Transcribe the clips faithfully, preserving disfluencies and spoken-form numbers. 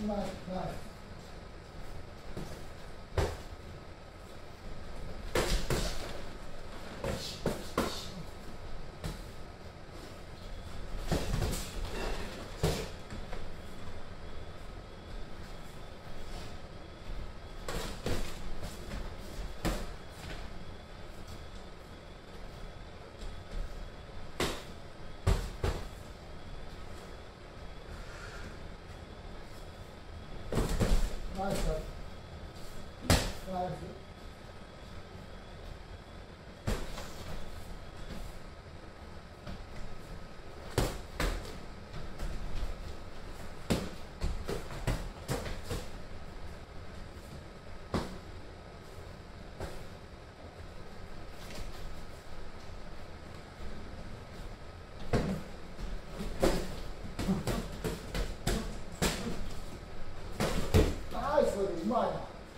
Nice, nice. Nice, sir. Nice. Nice, buddy. Right.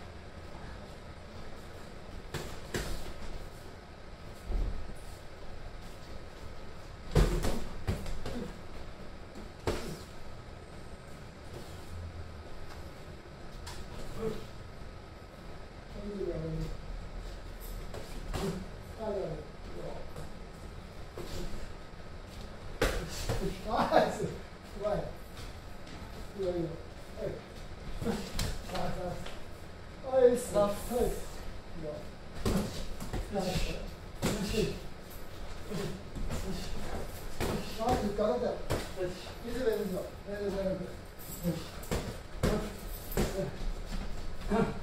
Nice. Right. Here you go. Hey. Nice, nice. Nice. Nice. Nice. Nice. Nice. 유가가 이제 되는 거. 네, 네, 네.